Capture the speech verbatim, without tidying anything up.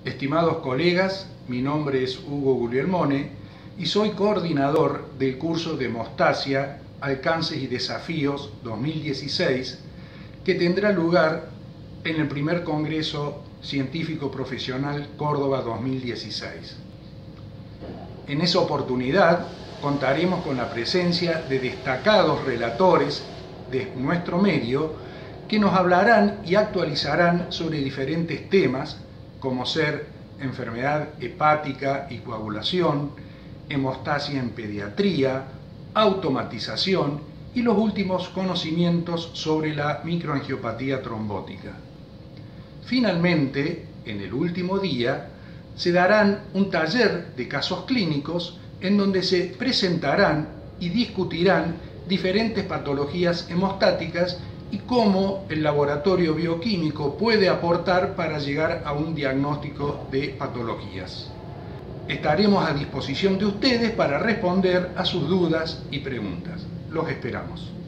Estimados colegas, mi nombre es Hugo Guglielmone y soy coordinador del curso de Hemostasia, Alcances y Desafíos dos mil dieciséis, que tendrá lugar en el primer Congreso Científico Profesional Córdoba dos mil dieciséis. En esa oportunidad contaremos con la presencia de destacados relatores de nuestro medio que nos hablarán y actualizarán sobre diferentes temas como ser enfermedad hepática y coagulación, hemostasia en pediatría, automatización y los últimos conocimientos sobre la microangiopatía trombótica. Finalmente, en el último día, se darán un taller de casos clínicos en donde se presentarán y discutirán diferentes patologías hemostáticas y cómo el laboratorio bioquímico puede aportar para llegar a un diagnóstico de patologías. Estaremos a disposición de ustedes para responder a sus dudas y preguntas. Los esperamos.